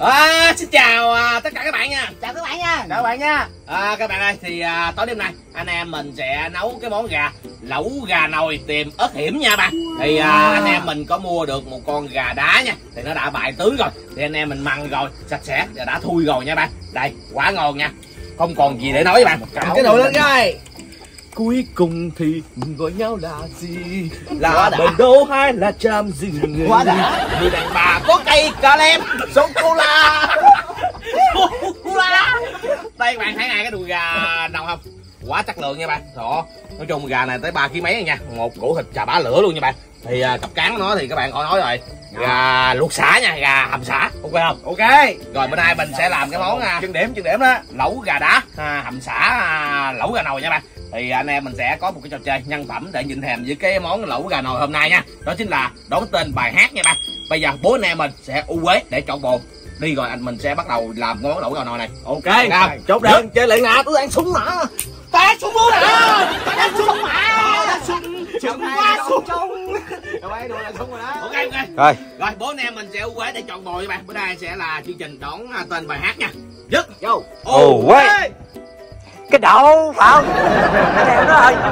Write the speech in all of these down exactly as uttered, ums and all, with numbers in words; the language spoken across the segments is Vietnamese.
À, xin chào à, tất cả các bạn nha. Chào các bạn nha. Chào các bạn nha. À, các bạn ơi, thì à, tối đêm nay anh em mình sẽ nấu cái món gà lẩu gà nồi tiềm ớt hiểm nha bạn. Thì à, anh em mình có mua được một con gà đá nha. Thì nó đã bại tướng rồi. Thì anh em mình măng rồi, sạch sẽ và đã thui rồi nha bạn. Đây, quá ngon nha. Không còn gì để nói với bạn. Cầm cái nồi lên coi. Cuối cùng thì mình gọi nhau là gì? Là bờ đô hay là chạm dừng người? Quá đã. Người đàn bà có cây cà lem sô cô la. Sô cô la. Đây các bạn thấy ngay cái đùi gà nồng không? Quá chất lượng nha bạn. Đó. Nói chung gà này tới ba ký mấy nha. Một củ thịt chà bá lửa luôn nha bạn. Thì à, cặp cán của nó thì các bạn khỏi nói rồi. Gà luộc sả nha, gà hầm sả. Ok không? Ok. Rồi bữa nay mình sẽ làm cái món à, Chừng điểm, chừng điểm đó. lẩu gà đá, à, hầm sả, à, lẩu gà nồi nha bạn. Thì anh em mình sẽ có một cái trò chơi nhân phẩm để nhịn thèm với cái món lẩu gà nồi hôm nay nha. Đó chính là đón tên bài hát nha bạn. Bây giờ bố anh em mình sẽ u uế để chọn bồn. Đi rồi anh mình sẽ bắt đầu làm món lẩu gà nồi này. Ok. Nào, Chốt đơn chơi lại nè, tôi ăn súng mà. ta súng luôn hả? Ta đang súng mà. Chừng Quá sung súng. Đâu ấy, đùa là súng rồi đó. Ok ok. Rồi. Rồi bố anh em mình sẽ u uế để chọn bồn nha bạn. Bữa nay sẽ là chương trình đón tên bài hát nha. Dứt. Vô. Ồ quay. Cái đậu phải không? Cái đeo đó rồi.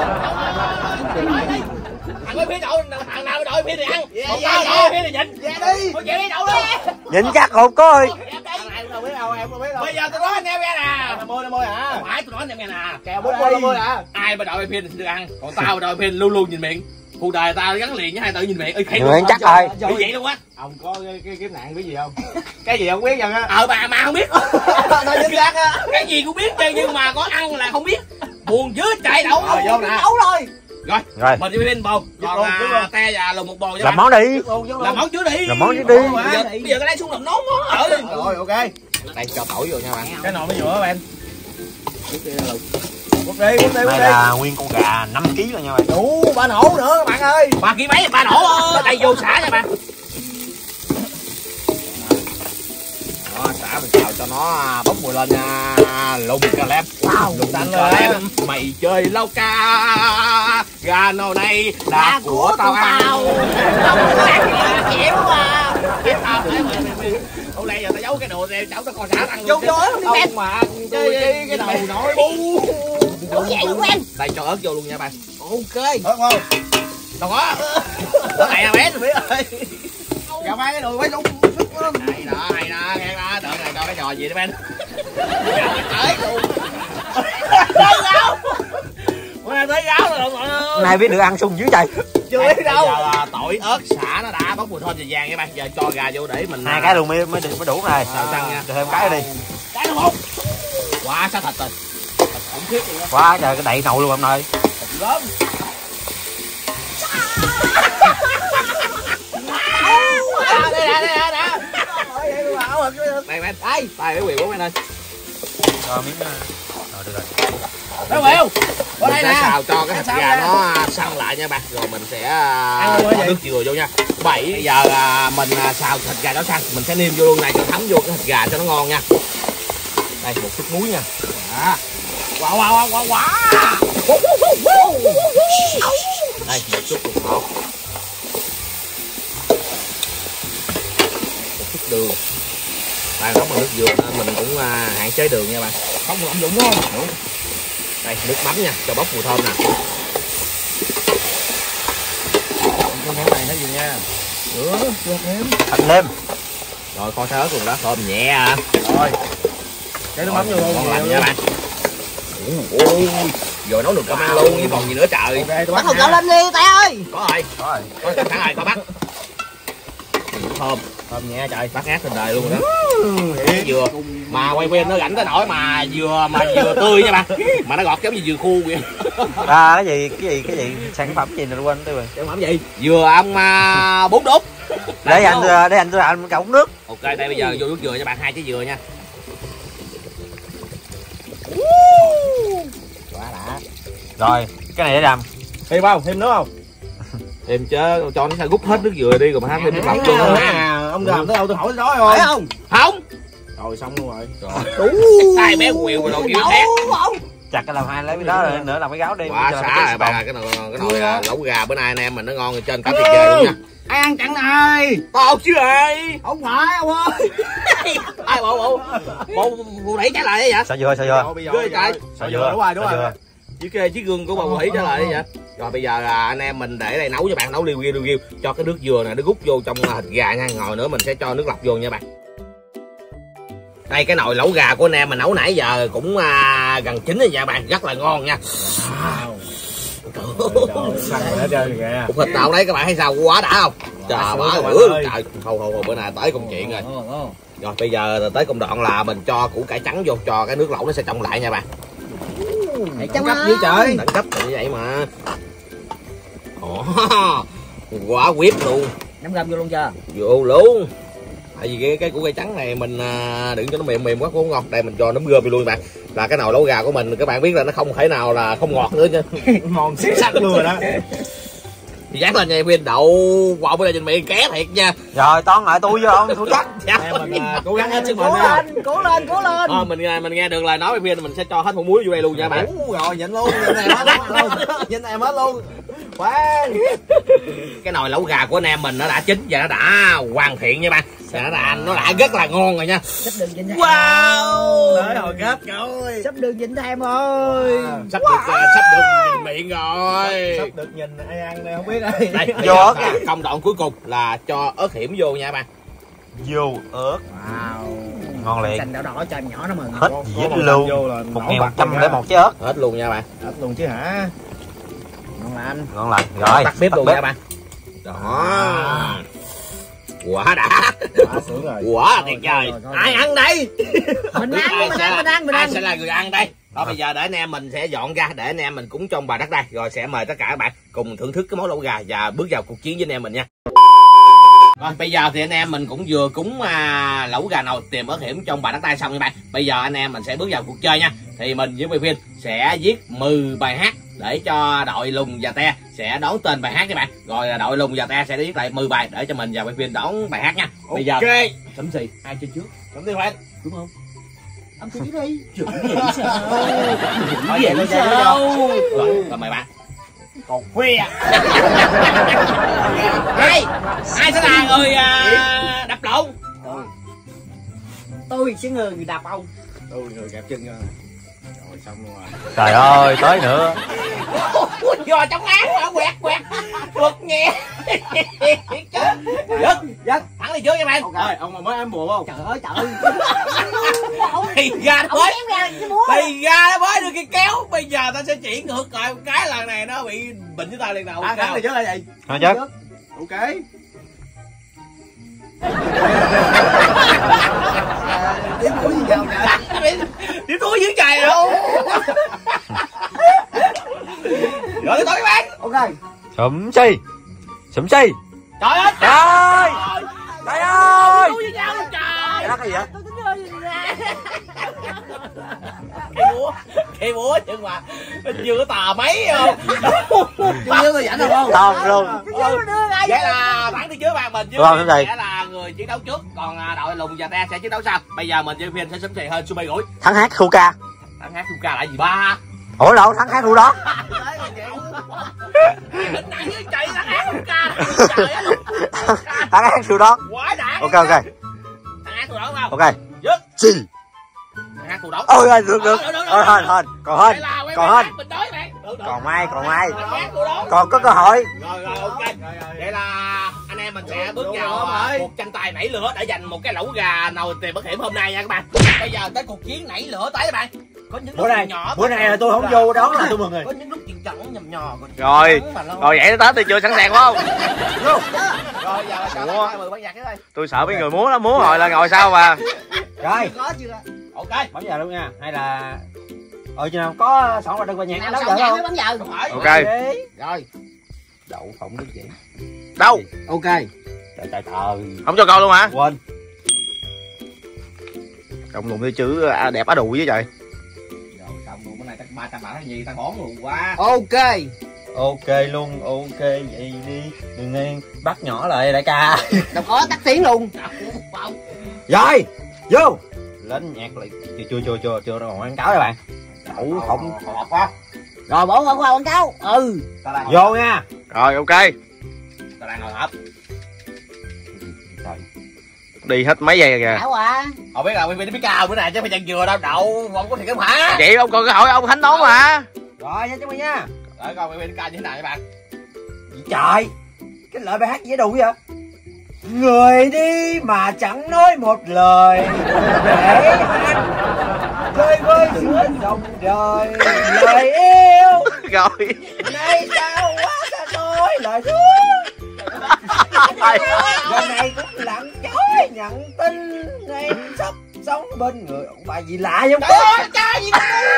Thằng ơi phía đậu, thằng nào đội phía thì ăn. Một dạ, tao dạ. đội phía thì nhịn. Dạ đi. Thôi chịu đi đậu đi. Nhìn chắc không có ơi. Thằng này đâu biết đâu, em đâu biết đâu. Bây giờ tôi nói anh em nghe nè. Năm mươi năm mươi hả? Không phải tôi nói anh em nghe nè. Kèo bốn mươi năm mươi hả? Ai mà đội pin thì được ăn, còn tao mà đội pin luôn luôn nhìn miệng. Cuộc đời tao gắn liền với hai tự nhìn miệng. Ơi Miệng chắc rồi. Bị vậy luôn á. Ông có cái, cái kiếp nạn cái gì không? Cái gì không biết vậy á? Ờ bà mà không biết. Nói chính xác á. Cái gì cũng biết chứ nhưng mà có ăn là không biết. Buồn dưới chạy đậu. Ờ, vô nè. Đấu rồi. Rồi, Rồi. mình đi pin bồn. Còn luôn, à, luôn. te và lùm một bồn cho Làm bạn. món đi. Làm món trước đi. Làm món trước đi. Bây giờ, bây giờ cái lấy xuống làm nón món ở. Rồi ok. Đây cho tỏi vô nha bạn. Cái nồi mới vừa bạn. Trước kia là lùm. Quất đi, quất đi, quất Đây đi. là nguyên con gà năm ký rồi nha bạn. Đủ ba nổ nữa các bạn ơi. Ba ký mấy ba nổ ơi. Đây vô xả nha bạn. Đó, xả mình xào cho nó bốc mùi lên nha. Lùng cà lem. Wow, Lùng xanh cà rồi. lem. Mày chơi lâu ca. Gà nồi này là của tao ăn. Chịu mà. Biết tao đấy mày mày. Hôm nay giờ tao giấu cái đồ này cháu tao còn xả ăn Vô vô không đi mẹ. Ông mà tôi cái cái đầu nổi bu. Đủ vậy luôn em. Đây cho ớt vô luôn nha bạn. Ok. Ớt không? Đâu có. Cái này là bé rồi biết ơi. Gà ba cái đùi quay lung. Hay đó, hay đó, nghe đó. Đợi này cho cái trò gì đó Ben. Tới luôn. Tới gáo. Bữa nay tới gáo rồi mọi người. Nay biết được ăn sung dưới trời. Chưa Đây, biết bây đâu. giờ là tỏi ớt xả nó đã bốc mùi thơm vàng vàng nha bạn. Giờ cho gà vô để mình Hai cái luôn mới mới được mới đủ này. xào xăng nha. Cho thêm cái đi. Cái đúng không? Quá sát thịt rồi. Thịt khủng khiếp luôn á. Quá trời cái đậy nồi luôn em ơi. Thịt gớm. À, đây nè, đây nè, nè. Đây Ben. Đây, tay cái quyền của Ben ơi. Cho miếng. Rồi được rồi. Đâu Biểu. Qua đây Mình nè. sẽ Xào cho cái thịt Xào gà ra. nó săn lại nha bạn. Rồi mình sẽ Ăn luôn hả bỏ vậy? nước dừa vô nha. Bảy giờ à, mình à, xào thịt gà nó săn, mình sẽ nêm vô luôn này cho thấm vô cái thịt gà cho nó ngon nha. Đây một chút muối nha. Đó. Wow wow wow wow. Đây một chút bột ngọt. Một chút đường. Đây nấu bằng nước dừa nên mình cũng à, hạn chế đường nha bạn. Không lạm dụng đúng không? Đúng. Đây nước mắm nha, cho bốc mùi thơm nè. Con món này nó gì nha. Sữa, sữa nêm. Thành nêm. Rồi kho sớ cùng đó, thơm nhẹ à. Rồi. Cái nước mắm vô luôn. Ngon lành nha bạn. Ôi, rồi nấu được cơm ăn luôn chứ còn gì nữa trời. Ok, tôi Bắt bắt thằng cậu nha. lên đi tay ơi. Có rồi, Có rồi. có sẵn rồi, coi bắt. Thơm, Thơm nhẹ trời. bắt ác trên đời luôn rồi đó. Cái dừa mà quay quen nó rảnh tới nỗi mà dừa mà dừa tươi nha bạn. Mà nó gọt giống như dừa khô vậy. À cái gì cái gì cái gì sản phẩm gì nữa quên tiêu rồi. Sản phẩm gì? Dừa ông à, bốn đốt. Để anh để anh tôi làm cậu uống nước. Ok, đây bây giờ vô nước dừa cho bạn hai trái dừa nha. Quá đã. Rồi, cái này để làm. Thêm không? Thêm nước không? Em chứ cho nó rút hết nước dừa đi rồi mà hát thêm nước lọc Đúng luôn. à, ông làm tới đâu tôi hỏi tới đó rồi. Phải không? Không. Rồi xong luôn rồi. Đúng. Hai bé quẹo rồi đâu kêu khác. Không. chặt cái làm hai lấy cái đó nữa làm cái gáo đi. Quá xả rồi bạn, cái nồi cái nồi lẩu gà bữa nay anh em mình nó ngon trên cả tuyệt vời luôn nha. Ai ăn chẳng ơi. Tao chứ ai. Không phải ông ơi. Ai bộ bộ bộ phụ thủy trả lời đấy vậy? Sao vừa sao vừa? Ghê trời. Sao vừa? Đúng rồi, đúng rồi. Chiếc chiếc gương của bà phụ thủy trả lời đấy vậy? Rồi bây giờ là anh em mình để đây nấu cho bạn, nấu liu riu liu riu cho cái nước dừa này nó rút vô trong thịt gà nha. Ngồi nữa mình sẽ cho nước lọc vô nha bạn. Đây cái nồi lẩu gà của anh em mình nấu nãy giờ cũng à, gần chín rồi nha bạn, rất là ngon nha. Cục thịt nào đấy các bạn thấy sao, quá đã không? Trời ơi, trời, thôi thôi bữa nay tới công chuyện rồi. Rồi bây giờ tới công đoạn là mình cho củ cải trắng vô, cho cái nước lẩu nó sẽ trong lại nha bạn. Đẳng cấp dưới trời. Đẳng cấp thì như vậy mà. Ồ, quá quyết luôn. Nắm găm vô luôn chưa? Vô luôn. Tại vì cái cái củ cải trắng này mình à, đừng cho nó mềm mềm quá cũng không ngon. Đây mình cho nấm gơm vô luôn bạn. Là cái nồi lẩu gà của mình các bạn biết là nó không thể nào là không ngọt nữa chứ. Ngon xếp sắc luôn rồi đó. Thì dán lên nha em viên đậu quạo bữa nay trên miệng ké thiệt nha. Rồi toán lại tôi với ông tôi chắc. Em mình à, cố gắng hết sức mình Cố nha. lên, cố lên, cố lên. Thôi mình mình nghe được lời nói em viên mình sẽ cho hết hũ muối vô đây luôn nha bạn. Ú, rồi nhịn luôn, nhịn em hết luôn. Nhịn em hết luôn. Quá. Cái nồi lẩu gà của anh em mình nó đã chín và nó đã hoàn thiện nha bạn. Nó đã nó đã rất là ngon rồi nha. Sắp đường Vĩnh Thêm. Wow. Tới hồi gấp rồi. Sắp đường Vĩnh Thêm ơi. Sắp được uh, sắp được nhìn miệng rồi. Sắp được nhìn ai ăn đây không biết đây. Đây, Vô ớt nha. công đoạn cuối cùng là cho ớt hiểm vô nha bạn. Vô ớt. Wow. Ngon liền. Xanh đỏ đỏ cho nhỏ nó mừng. Hết dĩa luôn. Một ngàn một trăm để một trái ớt. Hết luôn nha bạn. Hết luôn chứ hả? Ngon lành. Ngon lành. Rồi. Tắt bếp luôn nha bạn. Đó. Quả đã. Quá sướng rồi. Quả tuyệt vời. Ai ăn đây? Mình ăn, mình ăn, mình ăn, mình Ai ăn. sẽ là người ăn đây? Đó bây giờ để anh em mình sẽ dọn ra để anh em mình cúng trong bà đất đây, rồi sẽ mời tất cả các bạn cùng thưởng thức cái món lẩu gà và bước vào cuộc chiến với anh em mình nha. Rồi bây giờ thì anh em mình cũng vừa cúng à, lẩu gà nồi tìm ớt hiểm trong bà đất tay xong nha bạn. Bây giờ anh em mình sẽ bước vào cuộc chơi nha. Thì mình với Phi sẽ viết mười bài hát để cho đội Lùng và Te sẽ đón tên bài hát nha bạn. Rồi đội Lùng và Te sẽ viết lại mười bài để cho mình và Phi đón bài hát nha. Bây giờ sấm xì ai chơi trước? Sấm xì phải đúng không? Ông chơi đi. Chuẩn vậy sao? Chuẩn vậy sao? Rồi, rồi mời bạn. Còn khuya. Ai? Ai sẽ là người uh, đập lộn? Tôi sẽ người đạp ông. Tôi người kẹp chân rồi. Rồi xong luôn rồi. Trời ơi tới nữa. Giò trong án hả? Quẹt quẹt. Quật nghe. Chết. Dứt. Dứt. Thẳng đi trước nha bạn. Rồi, ông mà mới em buồn không? Trời ơi trời. Thì ra nó mới. Thì ra nó mới được cái kéo. Bây giờ ta sẽ chỉ ngược lại một cái lần này nó bị bệnh với ta liền nào. À, thắng thì chứ là gì? Thôi chứ. Ok. Tiếp của gì nhau vậy? Tiếp túi dưới trời luôn. Rồi tới các bạn. Ok. Sụm xì. Sụm xì. Trời ơi. Trời ơi. Trời ơi. Túi với nhau luôn trời. Cái đó cái gì vậy? Cây búa. Cây búa nhưng mà chưa có tà mấy không. Chưa tôi dẫn được không? Toàn luôn. Vậy là bản đi trước bạn mình chứ Đúng rồi, sẽ là người chiến đấu trước, còn đội Lùng và Te sẽ chiến đấu sau. Bây giờ mình với Phiên sẽ sấm xì hơn Super Gũi. Thắng hát thu ca. Thằng hát thu ca lại gì ba? Ủa đâu thắng hát thu đó. Nãy với chạy thằng hát thu ca. Thắng hát thu đó. Quá đã. Ok ok. Thằng hát thu đó không? Ok. Dứt. Chi. Thằng hát thu đó. Ôi ơi được được. Thôi thôi thôi. Còn hơn. Còn hơn. Còn mai còn mai. Còn có cơ hội. Rồi rồi ok. Vậy là anh em mình sẽ bước vào cuộc tranh tài nảy lửa để giành một cái lẩu gà nồi tìm bất hiểm hôm nay nha các bạn. Bây giờ tới cuộc chiến nảy lửa tới các bạn. Có những Bữa này nhỏ bữa này là tôi không vô đó là tôi mừng rồi. có những lúc chuyện trận nhầm nhò. Rồi. Rồi vậy tới thì chưa sẵn sàng không? Rồi giờ cho Ủa? mười ban nhạc thôi. Tôi sợ mấy người múa lắm, múa hồi là ngồi sao mà. Rồi, Có chưa? Ok. bấm giờ luôn nha. Hay là ờ chứ nào có sẵn vào đừng vào nhạc Nào đó xong giờ nhạc không? mới bấm giờ. Không phải. Ok. Rồi. Đậu phộng đức vậy. Đâu? Ok. Trời trời trời. Không cho coi luôn hả? Quên. Cộng lùng cái chữ đẹp á đù với trời. Rồi xong luôn bữa nay chắc ba trăm bả cái gì ta bón luôn quá. Ok. Ok luôn, ok vậy đi. Đừng nên bắt nhỏ lại đại ca. Đâu có tắt tiếng luôn. Không. Rồi, vô. Lên nhạc lại. Chưa chưa chưa chưa chưa còn quảng cáo các bạn. đậu không Hộp quá. Rồi bổ không qua quảng cáo. Ừ. Ta đang vô nha. Rồi ok. Ta đang ngồi hộp. Đi hết mấy giây kìa. Ảo à. Không biết là biết biết cao bữa nay chứ phải chân dừa đâu đậu không có thiệt không hả? Chị ông còn cơ hội ông thánh nón mà. Rồi nha chú mày nha. Rồi coi biết cao như thế nào các bạn. Trời, cái lời bài hát dễ đủ vậy. Người đi mà chẳng nói một lời để hát rơi vơi giữa dòng đời lời yêu. Rồi. Nay sao quá xa xôi lời thương. Giờ này cũng lặng chối nhận tin em sắp sống bên người. Bài gì lạ vậy? Trời ơi, cha gì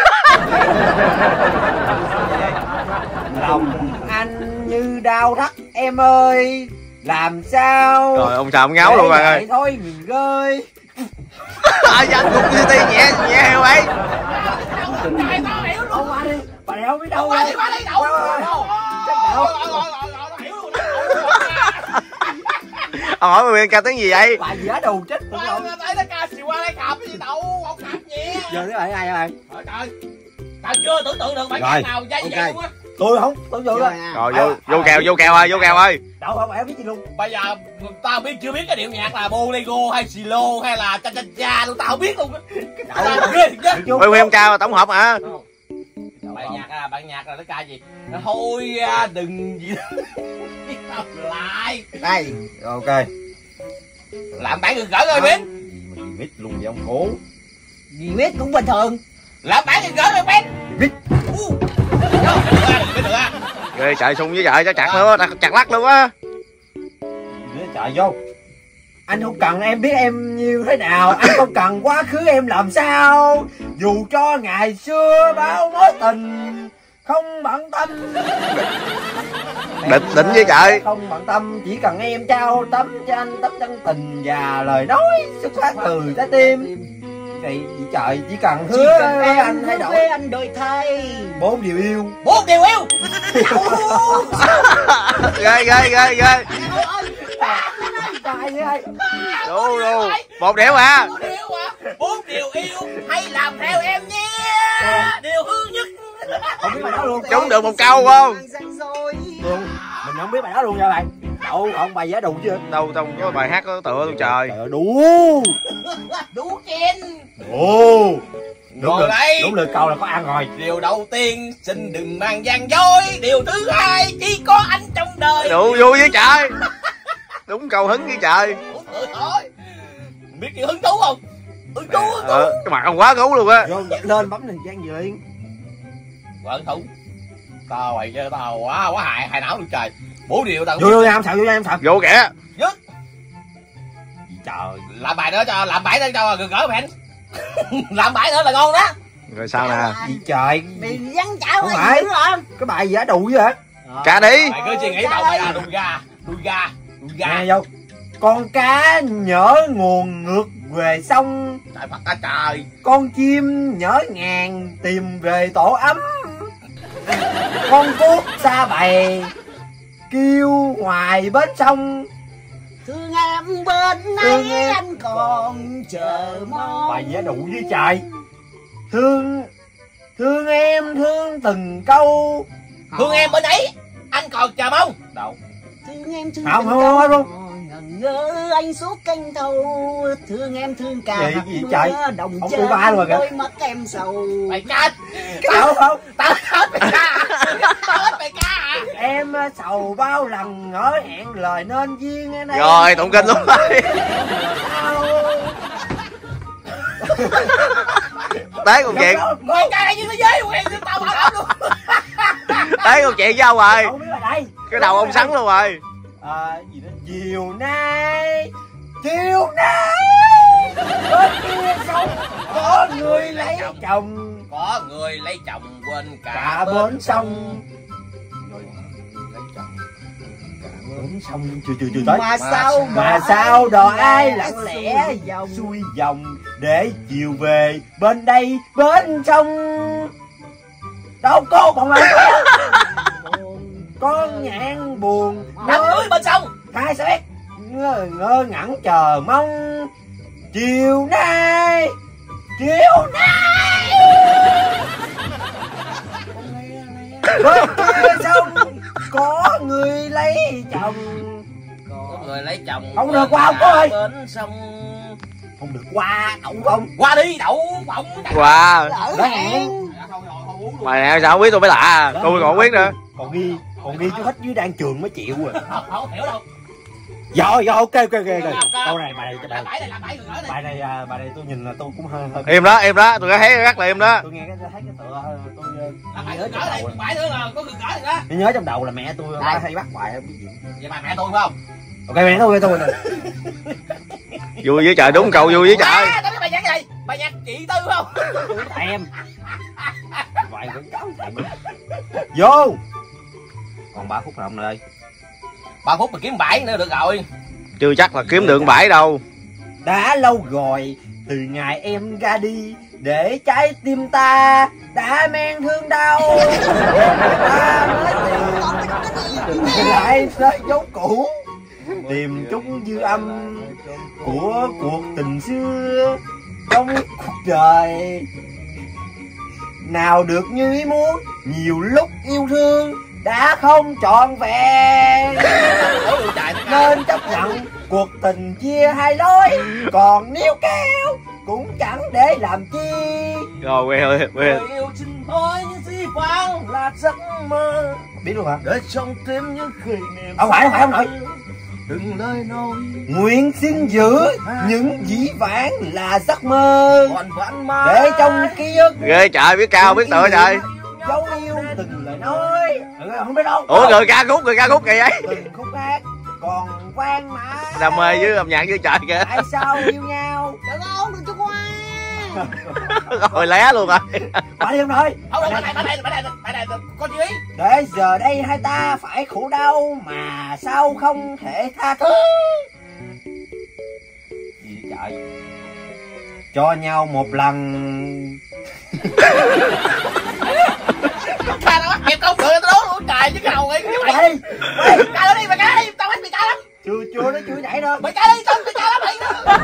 Lòng anh như đau thắt em ơi. Làm sao? Rồi ông sao ông ngáo luôn bạn ơi. Thôi ngừng rơi. Ai anh cũng như ti nhẹ nhẹ heo ấy. Trời tao hiểu luôn. Ông qua đi. Bà này không biết đâu. Qua đi qua đi đậu. Ông hỏi Nguyên ca tiếng gì vậy? Bà gì á đầu chết. Thấy nó ca xì qua đây khạp cái gì đậu, không khạp nhẹ. Giờ nó lại ai rồi? Trời trời. Tao chưa tưởng tượng được bài hát nào dây vậy luôn á. Tôi không, tôi dự rồi. Rồi vô vô kèo vô kèo ơi, vô kèo ơi. Đâu không em biết gì luôn. Bây giờ tao biết chưa biết cái điệu nhạc là bolero hay silo hay là cha cha cha luôn tao không biết luôn. Cái đậu ghê thiệt chứ. Nguyên Nguyên ca tổng hợp hả? Bạn nhạc à, bạn nhạc là nó ca gì? Thôi đừng gì đó. Tao lại. Đây, ok. Làm bản gừng gỡ rồi biết. Gì mà biết luôn vậy ông cố. Gì biết cũng bình thường. Làm bản gừng gỡ rồi biết. Biết. Biết được á. Ghê chạy xung với vợ cho chặt nữa, chặt lắc luôn á. Chạy vô. Anh không cần em biết em như thế nào. Anh không cần quá khứ em làm sao. Dù cho ngày xưa bao mối tình không bận tâm. Định định với trời. Không bận tâm, chỉ cần em trao tấm cho anh tấm chân tình và lời nói xuất phát từ trái tim. Thì chị trời chỉ cần hứa Chỉ cần với em anh thay đổi với anh đổi thay. bốn điều yêu. Bốn điều yêu. Ghê ghê ghê ghê. Trời ơi. Đủ đủ. Một điểm à. Bốn điều à. Bốn điều yêu hãy làm theo em nhé. Điều hư nhất. Không biết bài đó luôn. Trúng được một câu không? Luôn. Mình không biết bài đó luôn nha bạn. Đâu không bài giá đủ chưa? Đâu đâu có bài hát có tựa luôn trời. Trời ơi, đủ. Đủ chen. Ồ. Đúng Rồi được, đây. đúng được câu là có ăn rồi. Điều đầu tiên xin đừng mang gian dối. Điều thứ hai chỉ có anh trong đời. Đủ vui với trời. Đúng cầu hứng với trời. Ủa, ừ, thôi. Biết kiểu hứng thú không? Hứng thú hứng thú. Ờ, cái mặt ông quá gấu luôn á. Vô nhặt lên bấm nền trang gì liền. Quá hứng thú. Tao mày chơi tao quá quá hại hại não luôn trời. Bố điều tao. Vô vô em sợ vô em sợ. Vô kìa. Dứt. Trời. Làm bài nữa cho làm bãi nữa cho gần gỡ bạn. Làm bãi nữa là ngon đó. Rồi sao nè? Gì trời. Bị vắn chảo Không hay phải. dữ không? Cái bài giá đủ vậy hả? Cá đi. Mày cứ suy nghĩ tao mày là đùi gà, đùi gà, đùi gà. Nghe vô. Con cá nhỡ nguồn ngược về sông. Trời Phật ta trời. Con chim nhỡ ngàn tìm về tổ ấm. Con cuốc xa bầy kêu ngoài bến sông. Thương em bên ấy anh còn chờ mong. Bài giá đủ với trời. Thương Thương em thương từng câu. Thương em bên ấy anh còn chờ mong. Đâu. Thương em thương Không, từng không, câu. không, không. Ngần ngỡ anh suốt canh thâu. Thương em thương cả Gì, hạt gì mưa trời? đồng Ông chân tụi ba rồi kìa. đôi mắt em sầu. Mày chết. Cái đâu không? Tao hết mày ca. Tao hết mày ca à. Em sầu bao lần ngỡ hẹn lời nên duyên ở đây. Rồi tụng kinh luôn rồi. Tới câu chuyện. Mày ca đây như thế giới quen chứ tao bảo đảm luôn. Tới câu chuyện với ông rồi. Không biết là đây. Cái đầu ông sắn luôn rồi. À, gì đó chiều nay chiều nay bên kia sông có người lấy chồng. Có người lấy chồng quên cả, Cả bến sông. Rồi lấy chồng cả bến sông. Chưa chưa chưa tới. Mà sao Mà sao đò ai lặng lẽ dòng xuôi dòng để chiều về bên đây bến sông. Đâu có bọn anh. Con nhạn buồn đám cưới bên sông. khai xét ngơ, ngơ ngẩn chờ mong chiều nay chiều nay bên kia sông có người lấy chồng. Có người lấy chồng. Không được qua không có ơi. Bên sông. Không được qua, đậu không? Qua đi, đậu bỗng. Wow. Lỡ hẹn. Mày nào sao không biết tôi mới lạ à. Tôi còn không biết nữa. Còn ghi, còn ghi chú hết dưới đang trường mới chịu rồi. Không hiểu đâu. Rồi, rồi, ok, ok, ok. Câu này bài này, Bảy này là bảy người bài này, à, bài này tôi nhìn là tôi cũng hơi hơi. Im đó, im đó, tôi thấy gắt là im đó. Tôi nghe cái thấy cái tựa tôi là bảy nhớ người trong cỡ đây, đầu. bảy nữa là có người cỡ rồi đó. Tôi nhớ trong đầu là mẹ tôi ba hay bắt bài. Vậy bà mẹ tôi phải không? Ok mẹ tôi tôi rồi. Vui với trời, đúng cầu vui với trời. À, tao biết bài nhạc gì? Bài nhạc chị Tư không? Em. Vài vẫn cháu thèm. Vô. Còn ba phút rồi ông ơi. ba phút mà kiếm bảy nữa được rồi. Chưa chắc là kiếm được bãi đâu. Đã lâu rồi từ ngày em ra đi, để trái tim ta đã mang thương đau. Ta mới tìm lại nơi dấu cũ, tìm chút dư âm của cuộc tình xưa trong cuộc đời. Nào được như ý muốn, nhiều lúc yêu thương đã không trọn vẹn, nên chấp nhận cuộc tình chia hai lối. Còn níu kéo cũng chẳng để làm chi. Rồi quê ơi, quê. Người yêu xin thôi nhưng chỉ vang là giấc mơ. Biết luôn hả? Để trong tim những kỷ niệm. Không phải, không phải ông nội. Đừng lời nói. Nguyện xin giữ những dĩ vãng là giấc mơ, Còn vẫn mãi để trong ký ức Ghê trời, biết cao biết tựa trời. dấu yêu từng lời nói. Ừ, không biết đâu. Ủa người ca khúc, người ca khúc kìa vậy. Từng khúc hát còn vang mãi. Đam mê với âm nhạc với trời kìa. Tại sao yêu nhau? Đừng ôn đừng cho qua. Rồi lé luôn rồi. Bà đi ông nội. Không được, bà này, bà này, bà này, con chú ý. Để giờ đây hai ta phải khổ đau mà sao không thể tha thứ. Gì trời. Cho nhau một lần. Ca nó bắt kịp câu cười tao đố luôn trời chứ cái đầu ấy. Mày đi. Mày Ca nó đi, mày ca đi, tao bắt mày ca lắm. chưa chưa nó chưa nhảy nữa. Mày ca đi, tao mày ca lắm mày.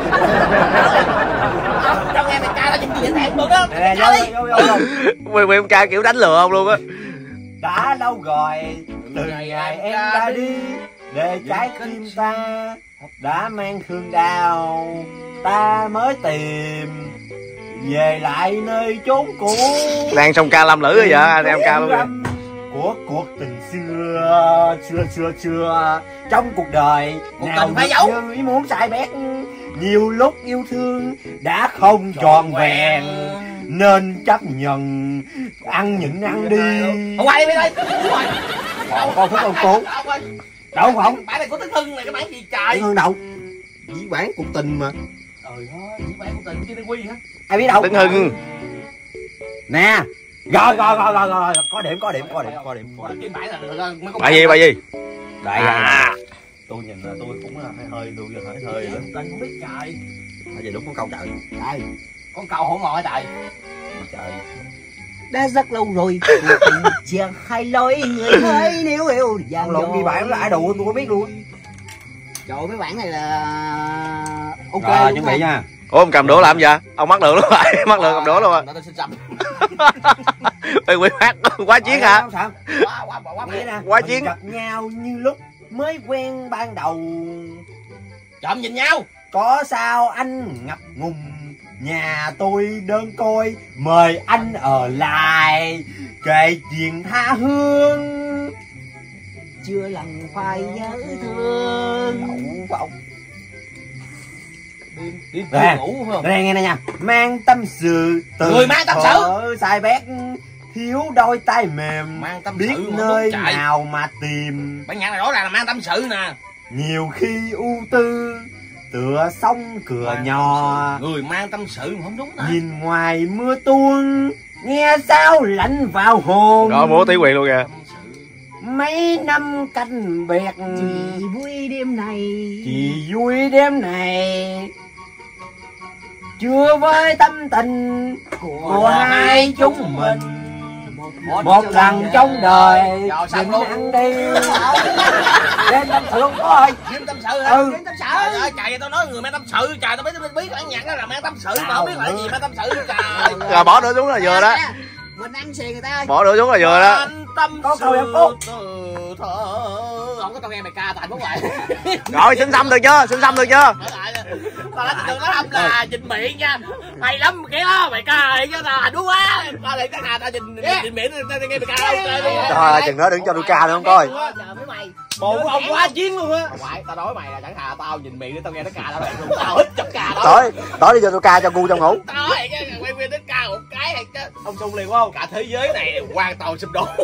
Cho nghe mày ca là những gì vậy em được đó. Nè, Ca vô đi. vô vô. Quyền quyền ca kiểu đánh lừa ông luôn á. Đã lâu rồi từ ngày em ra đi, để trái tim ta đã mang thương đau, ta mới tìm về lại nơi chốn cũ. Đang xong ca lâm lữ rồi vợ, anh em ca luôn rồi. Của cuộc tình xưa xưa xưa xưa trong cuộc đời. Cuộc nào tình phải được giấu. như ý muốn sai bét, nhiều lúc yêu thương đã không tròn vẹn, nên chấp nhận ăn nhịn ăn đi. Không quay đi mày ơi. Còn con phúc ông cố đâu không? Bản này của Tấn Hưng này, cái bản gì trời. Hơn đâu dĩ vãng cuộc tình mà. Trời ơi, chỉ bản của tình chứ Tấn Quy hả? Ai biết đâu. Tấn Hưng. Nè rồi rồi rồi rồi rồi có điểm có điểm có điểm có điểm có điểm. Cái bản là được rồi. Bài gì bài gì? Đại À. tôi nhìn là tôi cũng là hơi hơi tôi hơi hơi nữa. Tình không biết trời. Bây giờ đúng con câu trời. Đây Con cầu hổ mồi trời. trời. Đã rất lâu rồi cuộc tình chia hai lối, người hỡi nếu yêu Con dàng lộn ghi bản là ai đủ tôi có biết luôn. Trời ơi, mấy bản này là ok Rồi luôn chuẩn hả? bị nha. Ủa ông cầm đũa làm gì vậy? Ông mắc đường luôn rồi, mắc đường cầm đũa luôn rồi. Tôi xin sầm. Ê Quý hát quá chiến hả? Không sao. Quá quá quá Nghĩa nè. Quá mình chiến. gặp nhau như lúc mới quen ban đầu. Chậm nhìn nhau. Có sao anh ngập ngùng, nhà tôi đơn côi, mời anh ở lại kể chuyện tha hương. Chưa lần phai nhớ thương. Đậu không? Đêm đêm Nè, ngủ phải không? đây nghe nè nha. Mang tâm sự từ Người mang tâm sự. thuở sai bét, thiếu đôi tay mềm, Mang tâm biết sự mà nơi đúng chạy. nào mà tìm. Bản nhạc này rõ ràng là mang tâm sự nè. Nhiều khi ưu tư tựa sông cửa Mang nhỏ, Người mang tâm sự mà không đúng nè. nhìn ngoài mưa tuôn, nghe sao lạnh vào hồn. Rồi múa tí quyền luôn kìa. Tâm sự. Mấy năm canh bẹt, Chỉ vui đêm này. chỉ vui đêm này, chưa với tâm tình của hai chúng mình. Một lần trong đời Rồi, xong mình luôn. ăn đi. Đêm tâm sự không có ơi. Đêm tâm sự hả? Ừ. Đêm tâm sự. Trời ơi, trời tao nói người mang tâm sự, trời tao biết tao biết bản nhạc đó là mang tâm sự mà không biết là gì mang tâm sự trời. Rồi bỏ đũa xuống là vừa đó. Mình ăn xì người ta ơi. Bỏ đũa xuống là vừa đó. Anh tâm có câu em Phúc. Không có tao nghe mày ca tại Phúc vậy. Rồi xinh xăm được chưa, xinh xăm được chưa? Tao nói đừng nói thầm là nhìn miệng nha, hay lắm cái đó mày ca này chứ tao hạnh phúc quá. Tao lại cái hà tao nhìn nhìn miệng tao nghe mày ca. Trời ơi, chừng nữa đừng cho tôi ca nữa không coi. Chờ mấy mày. Bộ của ông quá chiến luôn á. Ngoại tao nói mày là chẳng thà tao nhìn miệng để tao nghe nó ca tao lại luôn. Tao ít chọc ca đó. Tối tối đi cho tôi ca cho gu trong ngủ. Tao nói cái quay quay tới ca một cái hay chứ. Ông sung liền không? Cả thế giới này hoàn toàn sụp đổ.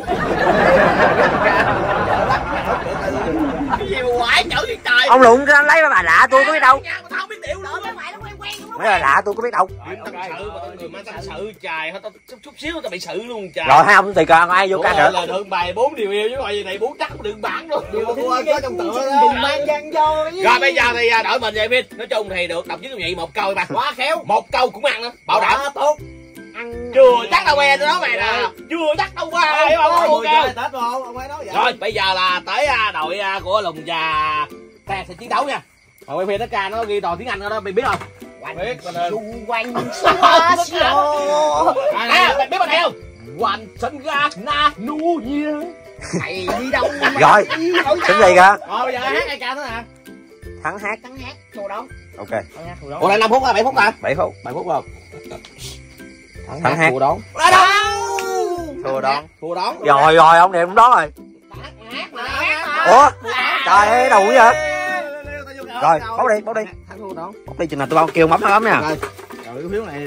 Cái gì mà quái chở gì trời. Ông lụn cái anh lấy bà lạ tôi có biết đâu. Tao không biết tiểu luôn. Mấy mày nó quen quen đúng không? Mấy bà lạ tôi có biết đâu. Tâm sự mà tao người mang tâm sự trời, tao chút chút xíu tao bị sự luôn trời. Rồi hai ông thì còn ai vô ca nữa. Là đường bài bốn điều yêu chứ gọi gì này bốn chắc đường bản luôn. Điều có trong tựa đó. Đừng mang gian dối. Rồi bây giờ thì đổi mình vậy Vin. Nói chung thì được đọc với quý vị một câu mà quá khéo. Một câu cũng ăn nữa. Bảo đảm tốt. Ăn Chưa chắc đâu quen đó mày nè. Chưa chắc đâu qua. Hiểu không? Ok. Tết không? Ông ấy nói vậy. Rồi bây giờ là tới đội của Lùng và Tè sẽ chiến đấu nha. Mà quay phim tất cả nó ghi toàn tiếng Anh đó, mày biết không? Biết cho nên xung quanh xóa xio. À, mày biết bài này không? Hoàn sân ga na nu year. Mày đi đâu mà Rồi đi đâu tính gì kìa. Rồi bây giờ hát ai ca nữa nè. Thắng hát. Thắng hát thua đóng. Ok. Thắng hát thua đóng. Ủa lại năm phút à, bảy phút à? bảy phút. bảy phút không? Thắng hát. Thua đón. Thua đón. Thua đón. Rồi rồi ông này cũng đón rồi. Ủa trời ơi đầu vậy. Rồi bóc đi bóc đi. Thua đón. Bóc đi chừng nào tôi bao kêu mắm nó ấm nha. Rồi cái phiếu này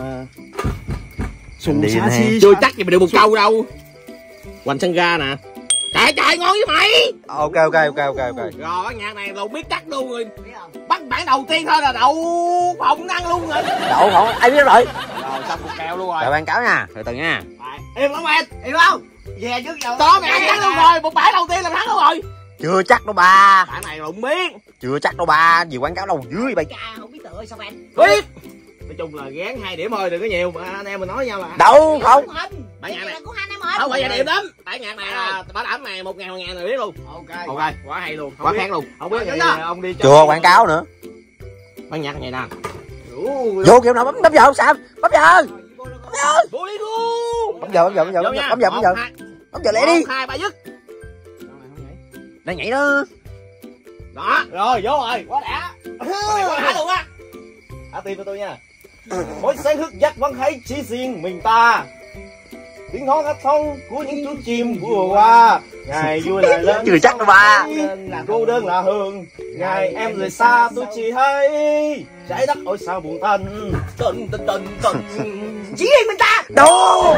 Sùng đi nè. chưa chắc gì mà được một câu đâu. Hoành sân ga nè. Trời trời ngon với mày. Ok ok ok ok ok. Rồi cái nhạc này đâu biết chắc luôn rồi. Bắt bản đầu tiên thôi là đậu phộng ăn luôn rồi. Đậu không? Ai biết rồi. Rồi xong cục kèo luôn rồi. Đợi ban cáo nha. Từ từ nha. Im lắm em. Hiểu không? Về trước giờ. Đó mày thắng luôn rồi. Một bản đầu tiên là thắng luôn rồi. Chưa chắc đâu ba. Bản này lụng miếng. Chưa chắc đâu ba. Gì quảng cáo đâu dưới bay. Ca không biết tựa sao anh. Biết. Nói chung là gán hai điểm thôi đừng có nhiều mà anh em mình nói với nhau là. Đâu không. Bản nhạc này của hai em ơi. không phải vậy điểm lắm. Bản nhạc này là bảo đảm này một ngàn một ngàn rồi biết luôn. Ok. Ok quá hay luôn. Quá kháng luôn. Không biết thì ông đi Chưa quảng cáo nữa. Bản nhạc này nè. Vô kiểu nào bấm bấm giờ không sao. Bấm giờ. Vô đi luôn. Bấm giờ bấm giờ bấm giờ bấm giờ bấm giờ bấm giờ. Bấm giờ lẹ đi. Hai ba dứt. Đang nhảy đó. Đó. Rồi vô rồi. Quá đã. Cái này quá đã luôn á. Thả tim cho tôi nha. Mỗi sáng thức giấc vẫn thấy chỉ riêng mình ta. Tiếng hót hát thông của những chú chim vừa qua. Ngày vui lại lên. Chưa chắc đâu ba. Cô đơn là hương. Ngày em rời xa tôi chỉ thấy trái đất ôi sao buồn thân. Tình tình tình tình. Chỉ riêng mình ta. Đâu.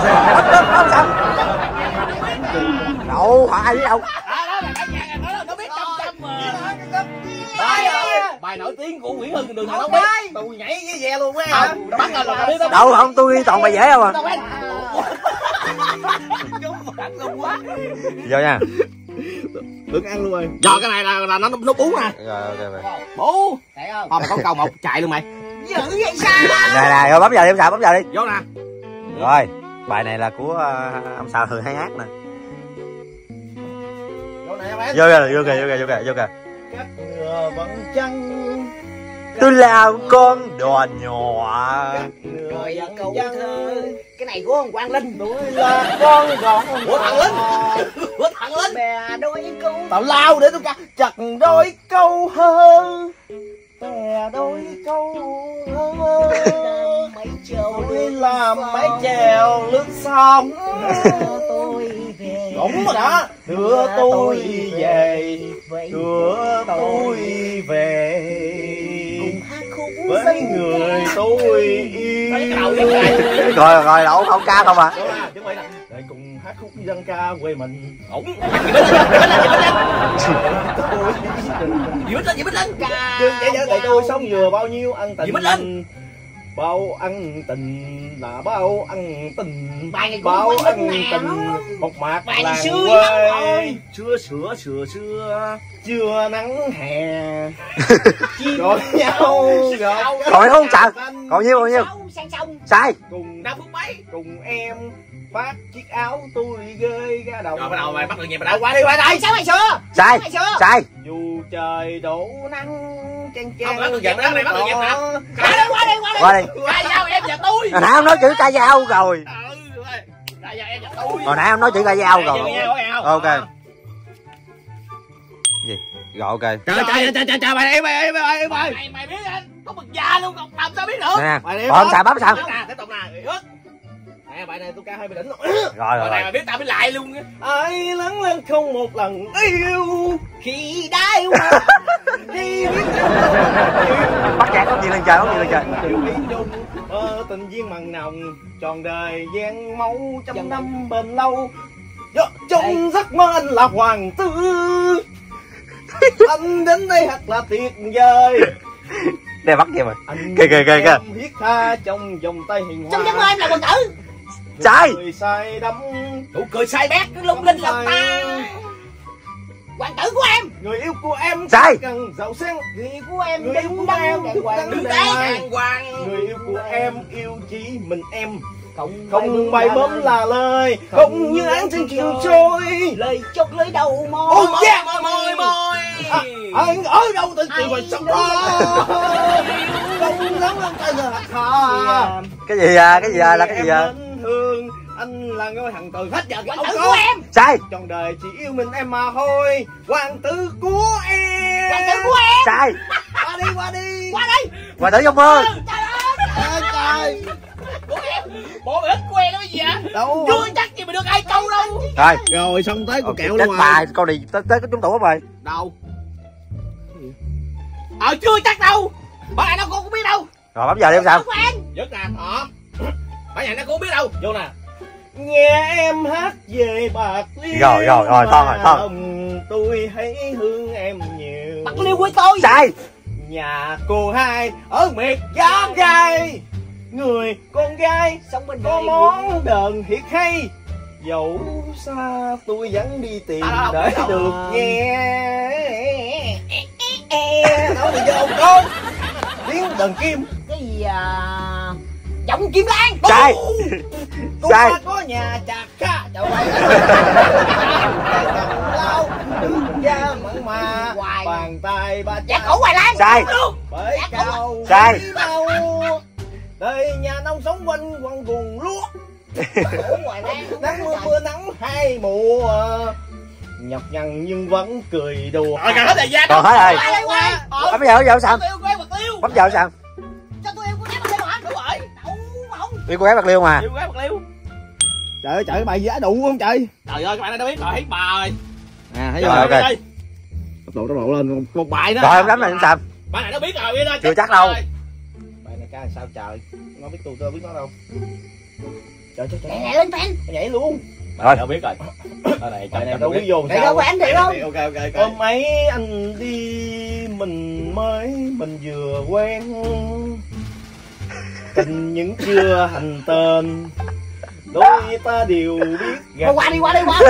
Đâu ai biết đâu. Nó biết trăm trăm mà. Bài nổi tiếng của Nguyễn Hưng đường nào không biết. Tôi nhảy với ve luôn á. Không, bắt là là biết đó. Đâu không tôi ghi toàn bài dễ không à. Vô nha. Được ăn luôn rồi. Rồi cái này là là nó nó bú nè. Rồi ok vậy. Bú. Thấy không? Thôi mày có câu một chạy luôn mày. Dữ vậy sao? Này này rồi bấm giờ đi sao bấm giờ đi. Vô nè. Rồi bài này là của uh, ông sao thường hay hát nè. Chỗ này em Vô kìa vô kìa vô kìa vô kìa vô kìa. Các nửa vẫn trăng. Tôi là con đò nhỏ. Rồi câu thơ. Cái này của ông Quang Linh. Tôi là con gọn. Ủa thằng Linh. Ủa thằng Linh. Bè đôi câu. Tào lao để tôi ca. Chặt đôi câu hơn. Bè đôi câu hơn. Mấy chiều Tôi làm mấy chèo lướt sóng. tôi về. Đúng rồi đó. Đưa tôi về. Đưa tôi về. Cùng hát khúc Với người tôi yêu. Rồi rồi đâu không ca không à. Chuẩn bị nè. Để cùng hát khúc dân ca quê mình. Ổng. Gì bích lên gì bích lên. Chứ để nhớ để tôi sống vừa bao nhiêu ăn tình. Gì bích lên. Bao ăn tình là bao ăn tình. Bài này Bao cũng ăn nè, tình đúng một mạc Bài làng xưa quê. lắm rồi. Chưa sửa sửa sửa chưa nắng hè. Gọi nhau gặp. Còn không sao. Còn nhiêu còn nhiêu. Sang sông. Sai. Cùng năm phút mấy. cùng em phát chiếc áo tôi gơi ra đầu. Rồi bắt đầu mày bắt được nhịp mày đâu đã. qua đi qua đây. Sao mày sửa? Sai. Mày sửa. Sai. Dù trời đổ nắng chang chang. Không, bắt được nhịp đó, này bắt được nhịp hả? Qua đây qua đây qua đây. Qua đi. Qua giao em và tôi. Hồi nãy ông nói chữ ca dao rồi. Ừ, ra giao em và Hồi nãy em nói chuyện ra dao rồi. Ok. Gì? Rồi ok. Trời trời trời trời trời mày em mày em mày em mày mày biết anh có bực da luôn làm sao biết được. Nè. Còn xài bấm sao? Nè tiếp tục nè. Nè bài này tôi ca hơi bị đỉnh luôn. Rồi rồi. Bài này mà biết tao biết lại luôn á. Ai lớn lên không một lần yêu Khi đã yêu đi biết Bắt chẹt có gì lên trời, có gì lên trời. yêu lý chung ờ, tình duyên mặn nồng tròn đời gian máu trăm năm bền lâu. Dạ, trong giấc mơ anh là hoàng tử, anh đến đây thật là tuyệt vời. Đây bắt kìa mày. Anh Kìa kìa kìa kìa. thiết tha trong vòng tay hiền hòa. trong giấc mơ em là hoàng tử. Sai. Người say đắm Đủ cười sai bét Cứ lung linh lòng ta. Hoàng tử của em. người yêu của em Sai. cần giàu sang. Người yêu của em Người yêu đứng của đắn em đàng đứng hoàng. đắn Tế đàng hoàng. đàng hoàng. Người yêu của em yêu chỉ mình em, Không không bay bướm là lời, không như ánh trên chiều trôi. lời chốt lưới đầu môi. Oh yeah. Môi môi môi. À, anh ở đâu tên tiền mà sống đó. Không nắng lên tay là hả. Cái gì à? Cái gì à? Là cái gì à? Hương, anh là ngôi thằng từ hết giờ cái Hoàng ông tử có. của em. Sai. Trong đời chỉ yêu mình em mà thôi. Hoàng tử của em. Hoàng tử của em. Sai. Qua đi qua đi. Qua đây. Hoàng tử trong mơ. Trời ơi. Trời trời. Của em. Bộ mày ít quen đó cái gì hả? Đâu. Chưa chắc gì mày được ai câu đâu. Rồi. Rồi xong tới con kẹo Chết luôn bà, rồi. con này tới tới cái trúng tủ rồi. Đâu? Ờ chưa chắc đâu. Bà này nó cô cũng biết đâu. Rồi bấm giờ đi không sao? Của em. Dứt nè. Đó. Bà này nó cũng biết đâu. Vô nè. Nghe em hát về Bạc Liêu. Rồi, rồi, rồi, mà toan rồi, toan. lòng tôi thấy thương em nhiều. Bạc Liêu của tôi. Sai. Nhà cô hai ở miệt Giáp Gai. Người con gái Sống bên có đời. món đờn thiệt hay. Dẫu xa tôi vẫn đi tìm À, để đâu. được nghe. Nói bây giờ ông con tiếng đờn kim. Cái gì à? Giọng Kim Lan. Sai. Cô Sai. ta có nhà chạc ca chậu quay lao đường da mặn mà Hoài. bàn tay ba Dạ cổ Hoài Lan. Sai. bởi cao Sai. đâu đời nhà nông sống quanh quanh vùng lúa. Cổ Hoài Lan. Nắng mưa mưa nắng hai mùa nhọc nhằn nhưng vẫn cười đùa. Rồi cả hết thời gian. Còn hết rồi. Qua đây qua. Bấm giờ bấm giờ sao? Tôi yêu quê Bạc Liêu. Bấm giờ sao? Cho tôi yêu của em đây hả? Đúng rồi. Không không. Yêu cô gái Bạc Liêu mà. Yêu quê Bạc Liêu. Trời ơi trời bài giá đủ không trời. Trời ơi các bạn đã biết rồi, hết bà rồi. À thấy Rồi, rồi. ok. Tốc độ tốc độ lên một bài nữa. Rồi không dám là sao? Bà này nó biết rồi, biết rồi. Chưa chắc đâu. Bài này ca làm sao trời. Nó biết tôi tôi biết nó đâu. Trời trời Nhảy trời. nhảy lên fan. Nó nhảy luôn. Rồi, nó biết rồi. Ở đây Bài này chồng đâu biết vô Để đâu của em thiệt không? Ok ok ok. Hôm ấy anh đi mình mới mình vừa quen. Tình những chưa thành tên. Đôi ta đều biết Qua qua đi qua đi qua.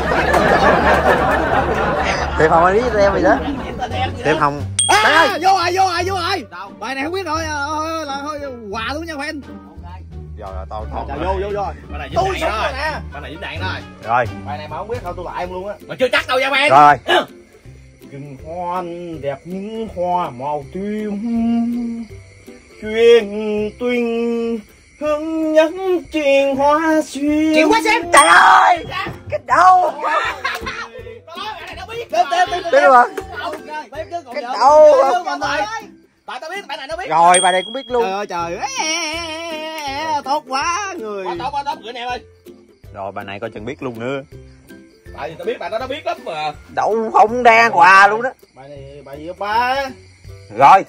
Tiệm Hồng anh biết em rồi đó. Tiệm Hồng. À, vô rồi vô rồi vô rồi. Bài này không biết rồi thôi là thôi quà luôn nha fan. Rồi rồi tao Trời thôi. vô vô rồi. Bà này dính Tôi đạn sống rồi. rồi nè. Bà này dính đạn rồi. Rồi. Bài này mà không biết thôi tôi lại em luôn á. Mà chưa chắc đâu nha em. Rồi. Rừng hoa đẹp những hoa màu tím. Chuyên tuyên hương nhắn truyền hoa xuyên. Chịu quá xem. Trời ơi. Cái đâu? Đó, bà này nó biết. Tiếp tiếp tiếp Biết luôn hả? Tiếp tiếp còn Cái vợ. đâu? Tiếp còn rồi. Tại tao biết, bạn này nó biết. Rồi bài này cũng biết luôn. Trời ơi trời. Ê, tốt quá người. Tao tao tao gửi em ơi. Rồi bài này coi chừng biết luôn nữa. Tại vì tao biết bạn đó nó biết lắm mà. Đậu không đen quà luôn đó. Bài này bài gì ba. Rồi.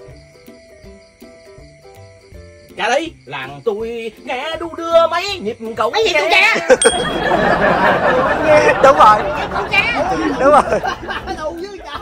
Ca đi. Làng tôi nghe đu đưa mấy nhịp cầu. Mấy gì tôi cha? Đúng rồi. Tôi cha. Đúng rồi. Đâu chứ trời.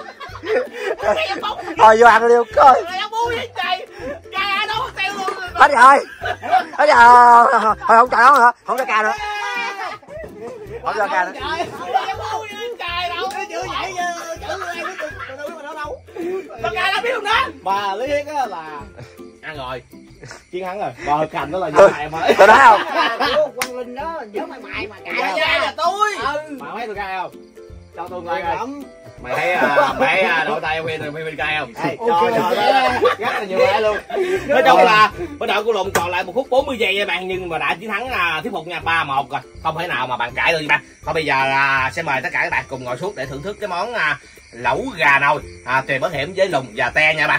Thôi vô ăn liêu coi. Nó vui vậy trời. Ca nó theo luôn. Hết rồi. Hết rồi. Thôi không cho nó nữa. Không cho ca nữa. Không cho ca nữa. Trời. Nó vui vậy trời đâu. Nó chưa vậy chứ. Chữ em biết tôi đâu biết mà nó đâu. Tao ca nó biết không đó. Bà lý thuyết á là Ăn rồi. chiến thắng rồi. Bà thực hành đó là như này mà. Tôi nói không? Quang Linh đó nhớ mày mày mà Ca cãi. nha là tôi. Ừ. Mà mấy tôi ca không? Cho tôi nghe lắm. Mày thấy uh, mày uh, đội tay quen rồi mày bên cay không? Ê, trời ơi, rất là nhiều ai luôn. Nói chung là bắt đầu của lùng còn lại một phút bốn mươi giây nha bạn, nhưng mà đã chiến thắng uh, thuyết phục nha, ba một rồi, không thể nào mà bạn cãi được nha bạn. Thôi bây giờ uh, sẽ mời tất cả các bạn cùng ngồi xuống để thưởng thức cái món uh, lẩu gà nồi uh, truyền bảo hiểm với lùng và te nha bạn.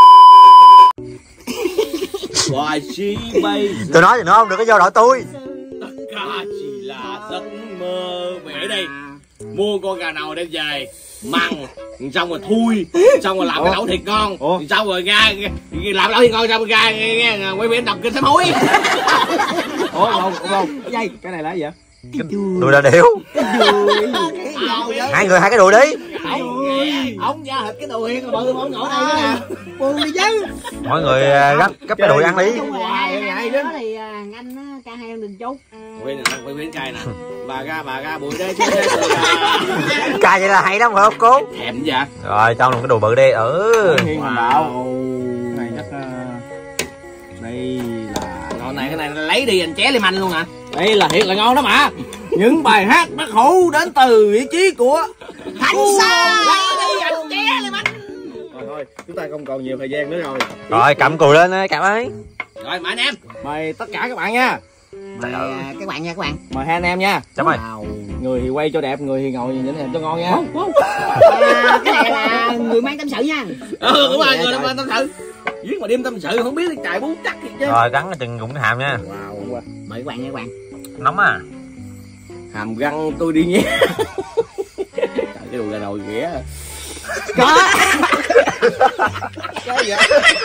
Rồi chi bây giờ Tôi nói gì nữa không, đừng có vô đội tôi. tất cả chỉ là giấc mơ. Mày ở đây mua con gà nồi đem về măng, xong rồi thui, xong rồi làm cái lẩu thịt ngon, xong rồi ra làm lẩu thịt ngon, xong rồi ra nghe quay phim đọc kinh sám hối. Ủa không không dây cái này là gì vậy? Đùi đà điểu. Hai người hai cái đùi đi. Ông ra thịt cái đùi hiên mọi người món nhỏ đây nè. Buồn đi chứ. Mọi người gấp gấp cái đùi ăn đi. Hoài vậy đó thì anh ca hai đừng chút. Quay nè, quay phim cay nè. Bà ra bà ra bụi đây. Cay vậy là hay lắm phải không cô? Thèm vậy. Rồi cho luôn cái đùi bự đi. Ừ. Hiên Hoàng Đạo. Cái này chắc đây là Ngon này, cái này lấy đi anh ché lên anh luôn hả? đây là thiệt là ngon đó mà. Những bài hát bất hủ đến từ ý chí của Thành Sa. Lấy đi anh ché lên anh. Thôi thôi, chúng ta không còn nhiều thời gian nữa rồi. Rồi cầm cùi lên đi cặp ấy. Rồi mời anh em. Mời tất cả các bạn nha. Mời các bạn nha các bạn. Mời hai anh em nha. Chấm ơi. Người thì quay cho đẹp, người thì ngồi nhìn hình cho ngon nha. À, cái này là người mang tâm sự nha. Ừ đúng rồi, người mang tâm sự. Giết mà đêm tâm sự không biết thì chạy bún chắc thiệt chứ. Rồi cắn chừng cũng cái hàm nha. Wow. Mời các bạn nha các bạn. Nóng à. Hàm răng tôi đi nhé. Trời cái đùi gà nồi ghẻ. Có. Cái gì vậy?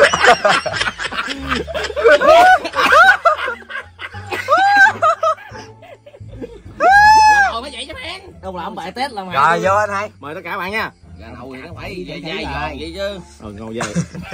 Gà nồi mới vậy chứ em. Ông làm bài test làm Rồi vô anh hai. Mời tất cả các bạn nha. Gà nồi nó phải dai dai giòn vậy chứ. Ờ ngon vậy.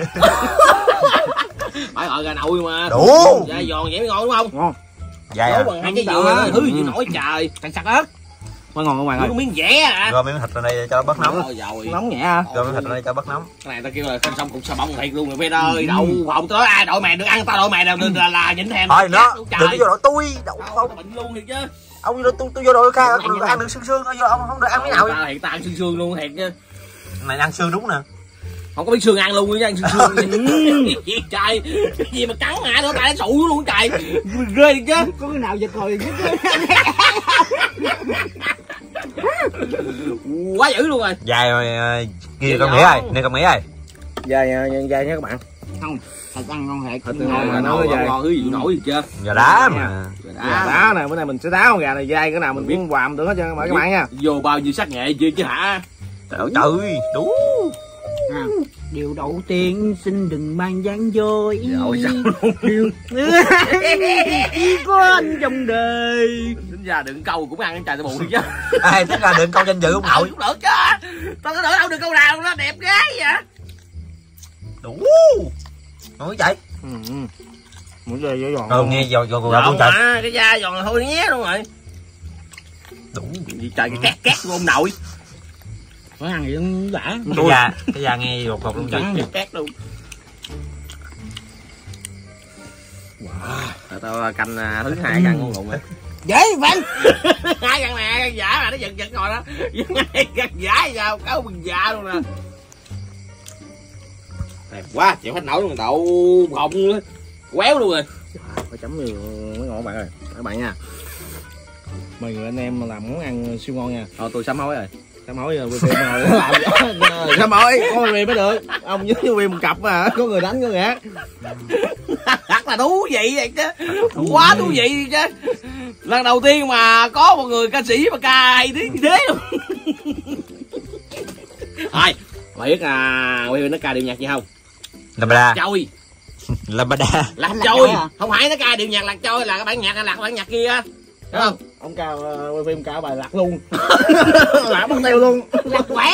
Phải gọi gà nồi mà. Đủ. Dai giòn vậy mới ngon đúng không? Ngon. Dài à. Bằng hai cái dừa thứ gì nổi trời. Canh sặc ớt. Quá ngon các bạn ơi. Có miếng dẻ à. Rồi miếng thịt lên đây cho bớt nóng. Rồi rồi. Nóng nhẹ à. Rồi miếng thịt lên đây cho bớt nóng. Cái này tao kêu là khanh xong cục xà bông thiệt luôn rồi Phen ơi. Đậu không tôi nói ai đội mày được ăn tao đội mày nào là là nhịn thèm. Thôi nó đừng có vô đội tôi. Đậu Tao không. bệnh luôn thiệt chứ. Ông vô đội tôi tôi vô đội ca ăn được xương xương, vô ông không được ăn cái nào. Tao thiệt tao ăn xương xương luôn thiệt chứ. Này ăn xương đúng nè. Không có biết xương ăn luôn chứ ăn xương xương. Gì trời, cái gì mà cắn hả nữa tay nó sụ luôn trời. Ghê thiệt chứ. Có cái nào giật rồi chứ. Quá dữ luôn rồi. Dài rồi, ghi con nghĩa rồi, nè con nghĩa rồi. Dài dài nha các bạn. Không, thịt ăn ngon thiệt. Thịt Ngon ngon mà mà nấu nấu dài. ngon thứ gì nổi gì chưa. Giờ đá mà. Gà đá nè, bữa nay mình sẽ đá con gà này dai, cái nào mình biết quàm được hết trơn, mời các bạn nha. Vô bao nhiêu sắc nghệ chưa chứ hả? Trời ơi, đủ. À, điều đầu tiên xin đừng mang dáng dối. Rồi sao luôn. Điều chỉ có anh trong đời. Tính ra đừng câu cũng ăn trời tao buồn chứ. Ai tính ra đừng câu danh dự không Tao nội. cũng được chứ. Tao có đỡ đâu được câu nào nó đẹp gái vậy. Đủ. Nói vậy. Ừ. Muốn về vô giòn. Rồi nghe giòn giòn giòn Giòn luôn trời. mà, cái da giòn là thôi nhé luôn rồi. Đủ. Gì trời cái két két của ông nội. Phải ăn gì cũng đã. Cái da, cái da nghe gọt gọt luôn trời. Két két luôn. Wow. Tao canh thứ hai canh ngon lụng rồi. Dễ vậy. Hai căn nè, căn giả mà nó giật giật rồi đó. Căn giả sao cáo bình dạ luôn nè. Đẹp quá, chịu hết nổi luôn đậu phộng luôn. Quéo luôn rồi. Phải chấm nhiều mới ngon các bạn ơi. Các bạn nha. Mời người anh em làm món ăn siêu ngon nha. Thôi tôi sám hối rồi. Sám hối rồi, phim rồi làm sám hối, có người mới được. Ông với phim một cặp mà có người đánh có người hát. Thật là thú vị vậy chứ. Quá thú vị chứ. Lần đầu tiên mà có một người ca sĩ mà ca hay đến như thế luôn. Thôi, mày biết à, quay nó ca điệu nhạc gì không? Làm ba Trôi. Làm ba đa. Lạc trôi. Không phải nó ca điệu nhạc lạc trôi là cái bản nhạc là lạc bản nhạc kia. Đúng không? Ông cao quay phim cao bài lạc luôn. Lạc mất tiêu luôn. Lạc quẻ.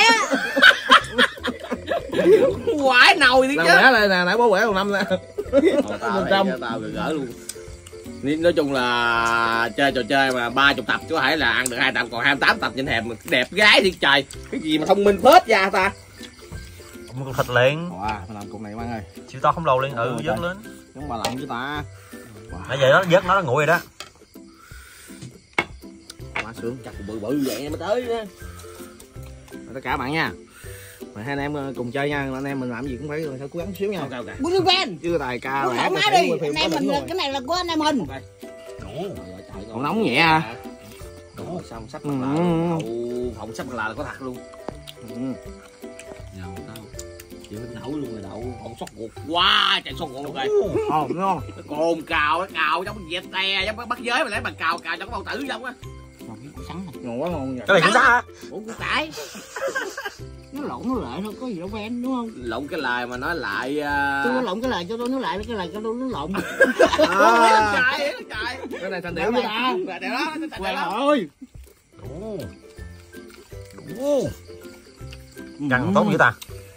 Quải nồi đi chứ. Làm quẻ này nè, nãy bố quẻ một năm nè. Tao tao gỡ gỡ luôn. Nói chung là chơi trò chơi mà ba mươi tập có thể là ăn được hai tập, còn hai mươi tám tập nhìn thèm đẹp gái thiệt trời. Cái gì mà thông minh phết ra ta. Ông con thịt liền. Wow, phải làm cục này các bạn ơi. Siêu to không lâu liền. Ừ, vớt lên. Giống bà lạnh chứ ta. Nãy giờ nó vớt nó nó nguội rồi đó. Quá sướng, chặt bự bự vậy mới tới đó. tất cả bạn nha. Mà hai anh em cùng chơi nha, anh em mình làm gì cũng phải phải cố gắng xíu nha. Okay, okay. Bún ven. Chứ tài ca không lẻ má đi. Anh em mình rồi. Cái này là của anh em mình. Còn nóng nhẹ à. Đúng xong sắc ừ. là phòng sắc là có thật luôn. Ừ. Nhào tao. Chỉ mình đậu luôn rồi đậu không sốt ruột quá trời sốt ruột luôn rồi. Ồ đúng không? Cồn cào nó cào giống dẹp te giống bắt giới mà lấy bằng cào cào trong cái bao tử giống á. Ngon quá ngon. Cái này cũng sao hả? Ủa củ cải. Nó lộn nó lại thôi, có gì đâu ven đúng không? Lộn cái lời mà nói lại tôi nó lộn cái lời cho tôi nó lại cái lời cho tôi nó lộn. Trời trời. Cái này thành điệu đi ta. Điệu đó, Quay rồi. Găng tốt dữ ta.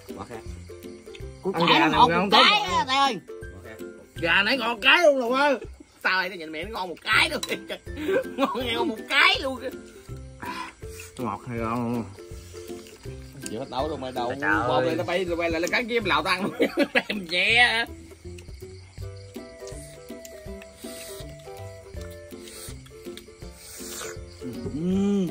Củ cải nó ngọt củ cải á thầy ơi. Gà nãy ngon cái luôn rồi ơi. Tao ơi nó nhìn mẹ nó ngon một cái luôn. Ngon nghèo một cái luôn. Ngọt hay không? Chỉ bắt đầu rồi mày đầu. Bột này nó bay rồi bay lại nó cắn kiếm lào tăng luôn. Em nhẹ. Uhm.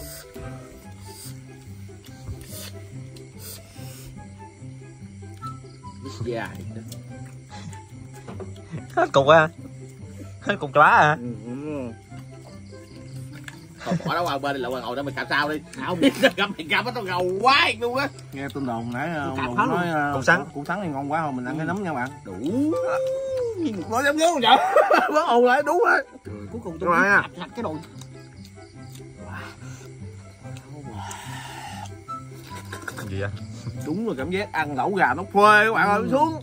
Dạ. Hết cục à? Hết cục chóa à? Còn bỏ đó qua bên đi là ngồi đó mình cạp sao đi. Không biết gặp mình cạp nó tao ngầu quá luôn á. Nghe tin đồn nãy ông nói củ sắn. Củ sắn thì ngon quá thôi mình ăn cái nấm nha bạn. Đủ. Nói giống giống vậy. Bớt ồn lại đúng rồi. Cuối cùng tôi cạp sạch cái đùi. Gì vậy? Đúng là cảm giác ăn lẩu gà nó phê các bạn ơi xuống.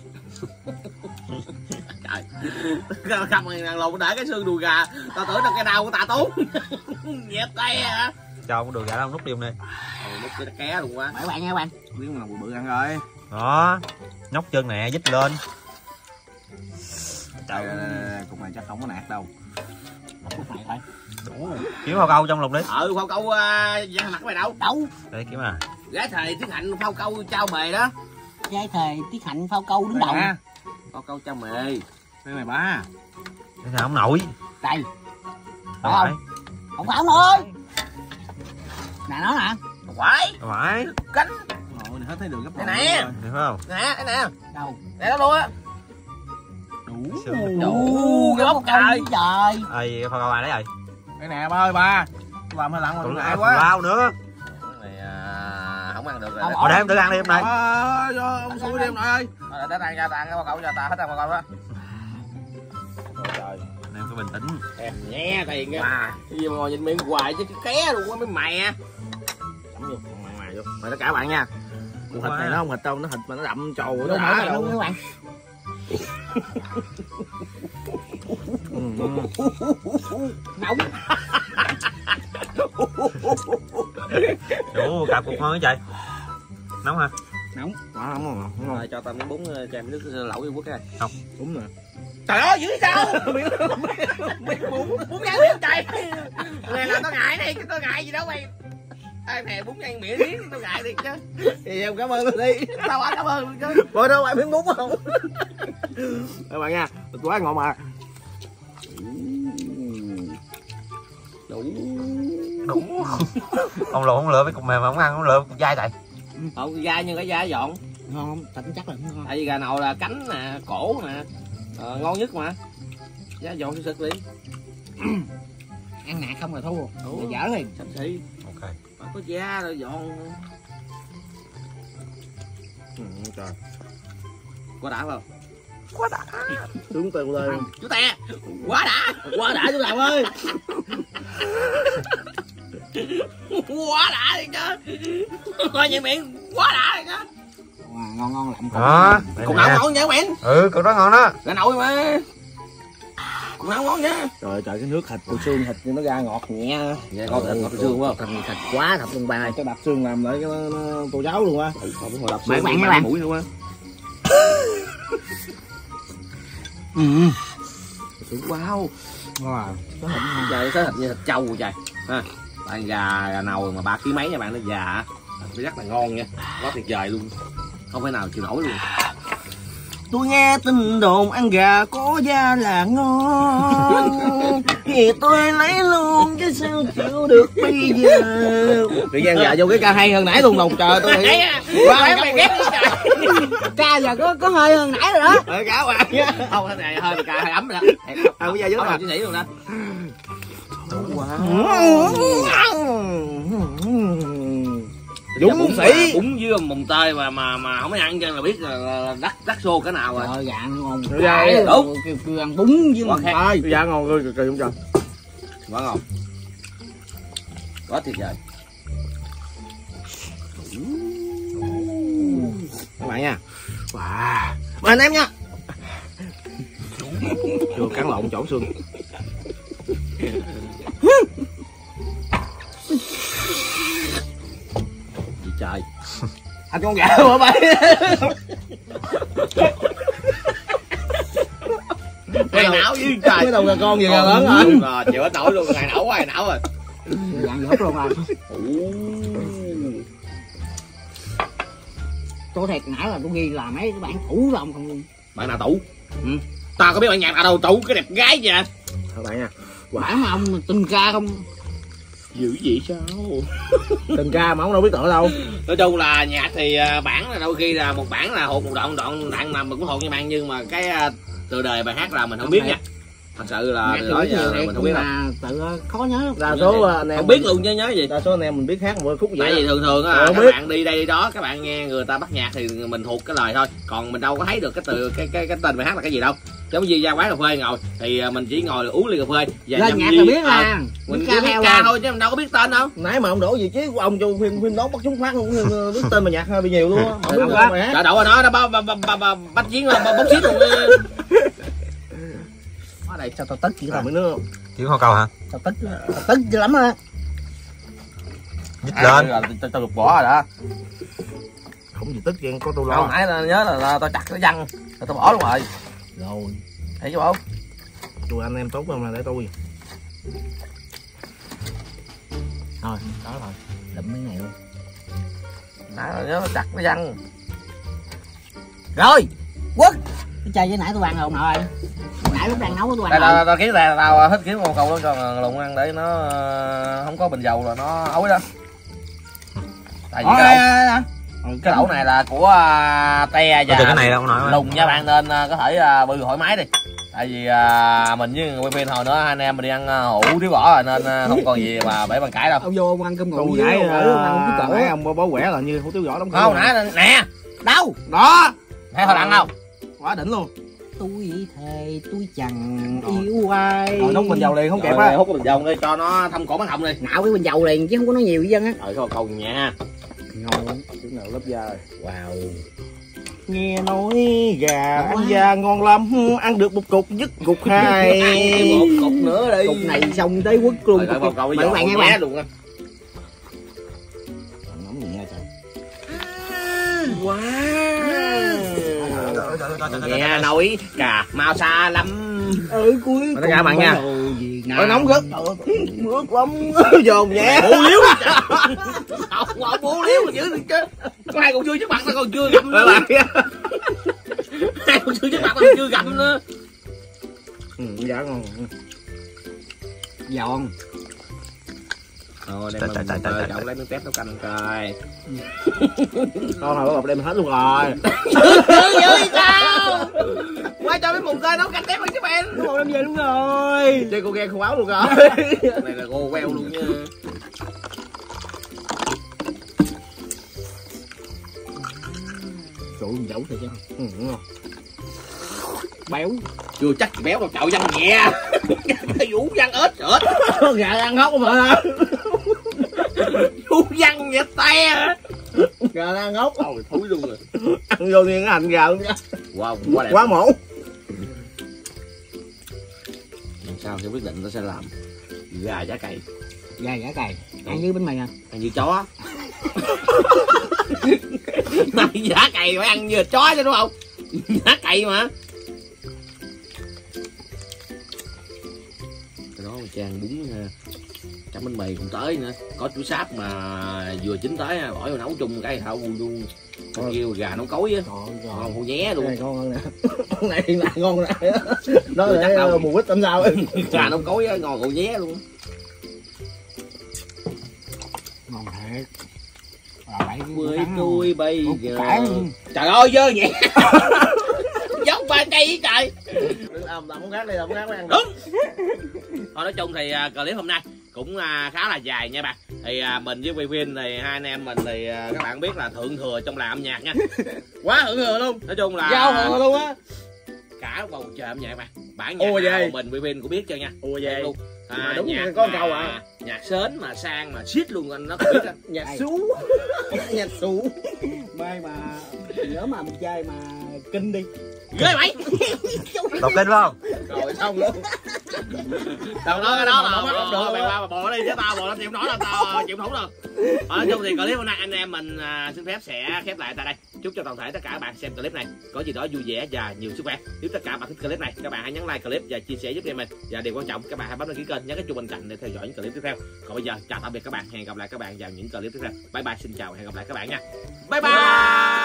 Trời, cầm mày ăn lộn để cái xương đùi gà, tao tưởng là cái đau của tà tốn. Dẹp tay hả? Cho con đùi gà đâu nút đi hôm nay. Ừ, nút cái ké luôn quá. Bảy bạn nha bạn. Miếng nào bự bự ăn rồi. Đó, nhóc chân nè, dít lên. Trời ơi, cục này chắc không có nạt đâu. Không phải thôi. Kiếm phao câu trong lục đi. Ừ, phao câu uh, mặt mày đâu? Đâu? Để kiếm à. Gái thầy Tiết Hạnh phao câu trao mề đó. Gái thầy Tiết Hạnh phao câu đứng đầu. Phao câu trao mề. Đây này ba. Để nào ông nội. Đây. Đâu phải. Không phải ông ơi. Nè nó nè. Quái. Đâu phải. Cánh. Nội này hết thấy đường gấp Đây nè. Được không? Nè, đây nè. Đâu? Đây đó luôn á. Đủ. Đủ cái bốc trời. Trời. Ơi, phao câu ai đấy rồi? Đây nè ba ơi ba. Làm hơi lặng mà Tưởng ngại ai quá. lao nữa. Này à, không ăn được rồi. Ở đây em tự ăn đi hôm nay. Ờ, cho ông xui đi em nội ơi. Rồi để ăn ra ta ăn cái phao câu cho ta hết ăn phao câu đó. Trời. Anh em phải bình tĩnh. Em nhé tiền á. Cái gì mà ngồi nhìn miệng hoài chứ cái ké luôn á mấy mẹ. Chấm vô, mày mày vô. Mày tất cả bạn nha. Con thịt này nó không thịt đâu, nó thịt mà nó đậm trầu nó đã Đâu đâu. các bạn. Nóng. Ủa, cạp cục ngon hả trời? Nóng hả? Nóng. Quá nóng rồi. Đúng Rồi rồi. cho tao miếng bún chèm nước lẩu vô quốc cái này. Không. Đúng nè. Trời ơi dữ sao? Miếng bún bún tráng miếng trời. Này là tao ngại đi, tao ngại gì đâu mày. Ai thèm bún tráng miệng miếng tao ngại đi chứ. Thì em cảm ơn tôi đi. Tao quá cảm ơn luôn chứ. Rồi đâu bạn miếng bún không? Các bạn nha, thịt quá ngon mà. Đủ. Đủ. Ông lộn không lựa mấy cục mềm mà không ăn không lựa cục dai tại. Không gai nhưng cái da dọn. Ngon không? Tỉnh chắc là không ngon. Tại vì gà nồi là cánh nè, cổ nè. Ờ, ngon nhất mà. Giá dọn sức sức đi. Ăn nạt không là thua. Ủa? Dở liền. Sắp xỉ. Ok. Mà có da rồi dọn. Ừ, trời. Quá đã không? Quá đã. Tướng từ lên. Chú Tè, quá đã. Quá đã chú Làm ơi. Quá đã đi chứ. Coi như miệng quá đã đi chứ. Wow, ngon ngon lắm. Đó. Còn nấu ngon nha mẹ. Ừ, cục đó ngon đó. Gà nồi mà. Còn nấu ngon nha. Trời trời cái nước thịt từ xương thịt nó ra ngọt nhẹ. Dạ ngon thịt ngọt xương quá. Thịt thịt quá thịt luôn ba. Cái đập xương làm lại cái nó, tô cháo luôn á. Không có đập Mấy bạn mấy bạn. mũi luôn á. Ừ. Wow. Ngon à. Trời cái thịt như thịt trâu rồi trời. Ha. Tại gà gà nồi mà ba ký mấy nha bạn, nó già. Nó rất là ngon nha. Quá tuyệt vời luôn. Không thể nào chịu nổi luôn. Tôi nghe tin đồn ăn gà có da là ngon. Vì tôi lấy luôn chứ sao chịu được bây giờ. Tự nhiên giờ vô cái ca hay hơn nãy luôn đồng trời tôi nghĩ quá mày ghét đi trời. Ca giờ có có hơi hơn nãy rồi đó. Ờ cá hoàng á. Không cái này hơi ca hơi ấm rồi đó. Ờ bây giờ dưới Không mà. chỉ nghĩ luôn đó. Dũng sĩ. Bún với mùng tơi mà mà mà không có ăn cho là biết là đắt đắt xô cái nào rồi. Trời dạ ngon. Dạ, Đúng. Kêu kêu ăn bún với mồng tơi. Dạ ngon ơi cực kỳ không trời. Quá ngon. Quá tuyệt vời. Các bạn nha. Wow. Mời anh em nha. Chưa cắn lộn chỗ xương. Gì trời. Anh con gà hả bay? Ngày não với trời. Cái đầu gà con gì gà lớn hả? Rồi chịu hết nổi luôn, ngày não quá ngày não rồi. Dạng dốt luôn rồi. Tôi thiệt nãy là tôi ghi là mấy cái bản thủ lòng không. Bạn nào tủ? Ừ. Tao có biết bạn nhạc nào đâu tủ cái đẹp gái vậy. Các bạn nha. Bản mà ông tình ca không. Dữ vậy sao? Tình ca mà ông đâu biết tựa đâu. Nói chung là nhạc thì bản là đôi khi là một bản là hột một đoạn đoạn đoạn mà mình cũng hột nha bạn, nhưng mà cái từ đời bài hát là mình không, không biết nha. Thật sự là từ đó giờ mình không biết đâu. Tự khó nhớ. Đa số anh em không biết luôn chứ nhớ gì. Đa số anh em mình biết hát một khúc vậy. Tại vì thường thường á các biết. bạn đi đây đi đó các bạn nghe người ta bắt nhạc thì mình thuộc cái lời thôi, còn mình đâu có thấy được cái từ cái cái cái tên bài hát là cái gì đâu. Giống như ra quán cà phê ngồi thì mình chỉ ngồi uống ly cà phê và lên nhạc là biết là mình chỉ biết ca thôi chứ mình đâu có biết tên đâu. Nãy mà ông đổ vị trí của ông cho phim phim đón bắt súng phát luôn, biết tên mà nhạc hơi bị nhiều luôn á. Không biết quá. Trời đậu rồi nó nó bắt chiến bóng xít luôn. Ở đây sao tao tức chỉ Còn là nữa không? Tiếng hoa cầu hả? tao tức tao tức dữ lắm á. Nhích lên. Tao tao lục bỏ rồi đó. Không gì tức chuyện có tôi lo. Hồi nãy tao nhớ là, là tao chặt cái văng rồi tao bỏ luôn rồi. Rồi. Thấy chứ không? Tôi anh em tốt mà để tôi. Thôi, đó rồi. Lụm mấy này luôn. Nãy tao nhớ tao chặt cái văng. Rồi. Quất. Cái chai với nãy tôi ăn rồi ông nội ơi. Nãy lúc đang nấu tôi ăn. Đây là tao kiếm là tao thích kiếm con cầu đó cho lùng ăn để nó không có bình dầu là nó ối đó. Tại vì cái lẩu, cái lẩu này là của uh, te và cái này đâu nói lùng nha bạn, nên uh, có thể uh, bư thoải mái đi. Tại vì uh, mình với người quen hồi nữa anh em mình đi ăn uh, hủ thiếu bỏ rồi nên uh, không còn gì mà bể bàn cãi đâu. Ông vô ông ăn cơm nguội Tôi nãy ăn cái cổ. nãy ông bó quẻ là như hủ tiếu gõ đóng Không nãy nè. Đâu? Đó. Thấy thôi ăn không? Quá đỉnh luôn. Tôi thề tôi chẳng yêu ai. Rồi nấu bình dầu liền không kẹp Rồi, á. hút cái bình dầu đi cho nó thâm cổ bán họng đi. Nạo cái bình dầu liền chứ không có nói nhiều với dân á. Rồi câu câu nhẹ ha. Ngon lắm. Tiếng nào lớp da rồi. Wow. Nghe nói gà ăn da ngon lắm, ăn được một cục dứt cục hai. Một cục nữa đi. Cục này xong tới quất luôn. Rồi, một cậu Mấy bạn nghe bạn luôn á. Nóng nhẹ trời. Nghe nói cà mau xa lắm. Ừ cuối Tất cả bạn nha. Ôi nóng rất. Mướt lắm. Dồn nhẹ. Bố liếu. Không, không bố liếu mà giữ được chứ. Có hai con chưa trước mặt tao còn chưa gặm nữa. Hai con chưa trước mặt tao còn chưa gặm nữa. Ừ, dạ ngon. Giòn. Thôi đem mình chơi chậu lấy miếng tép nấu canh coi. Con hồi bọc đem hết luôn rồi. Vui sao? Qua cho mấy mùng tơi nấu canh tép chứ bạn. Đúng rồi, đem về đúng rồi. Chơi cô ghen không áo luôn rồi. Này là cô queo luôn nha. Trời ơi, dẫu thôi chứ. Ừ, đúng rồi. Béo. Chưa chắc béo đâu chậu văng nhẹ. Cái vũ văng ếch ếch. Gà ăn hốc mà. Vũ văng vậy te. Gà ăn hốc. Ôi thúi luôn rồi. Ăn vô nguyên cái hành gà luôn nha. Wow, quá đẹp. Quá mổ. Làm sao sẽ quyết định tôi sẽ làm gà giá cày. Gà giả cày. Ăn với bánh mì à. Ăn như chó. Mày giá cày phải ăn như chó chứ đúng không? Giá cày mà. Cái đó chan bún chấm bánh mì cũng tới nữa, có chuối sáp mà vừa chín tới bỏ vô nấu chung cái thau luôn. Con kêu gà nấu cối á, ngon hổ nhé luôn. Này ngon hơn nè. Con này lại ngon hơn nè. Nó để bù ít tấm sao ấy. Gà nấu cối á, ngon hổ nhé luôn. Ngon thiệt. Với tôi bây giờ. Trời ơi dơ nhẹ. Giống ba cây trời. Làm làm món khác đi, làm món khác mới ăn. Đúng. Thôi nói chung thì uh, clip hôm nay cũng uh, khá là dài nha bạn. Thì uh, mình với Vivin thì hai anh em mình thì uh, các bạn biết là thượng thừa trong làng âm nhạc nha. Quá thượng thừa luôn. Nói chung là Giao thừa luôn á. cả bầu trời âm nhạc mà. Bản nhạc nào mình Vivin cũng biết cho nha. Ủa vậy luôn. À, đúng nhạc rồi, có mà, câu à. Nhạc sến mà sang mà shit luôn anh nó cũng biết á. Nhạc sú. Nhạc sú. Mai mà nhớ mà mình chơi mà kinh đi. Ghê mày. Đọc kênh phải không? Rồi xong luôn. Tao nói cái đó là không được, mày qua mà bò đi chứ tao bò lên chịu nói là tao chịu thủng rồi. Nói chung thì clip hôm nay anh em mình uh, xin phép sẽ khép lại tại đây. Chúc cho toàn thể tất cả các bạn xem clip này có gì đó vui vẻ và nhiều sức khỏe. Nếu tất cả bạn thích clip này, các bạn hãy nhấn like clip và chia sẻ giúp em mình. Và điều quan trọng các bạn hãy bấm đăng ký kênh, nhấn cái chuông bên cạnh để theo dõi những clip tiếp theo. Còn bây giờ chào tạm biệt các bạn, hẹn gặp lại các bạn vào những clip tiếp theo. Bye bye, xin chào, hẹn gặp lại các bạn nha. Bye bye.